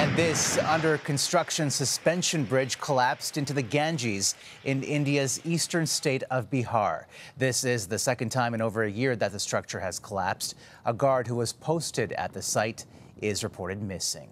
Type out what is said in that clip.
And this under construction suspension bridge collapsed into the Ganges in India's eastern state of Bihar. This is the second time in over a year that the structure has collapsed. A guard who was posted at the site is reported missing.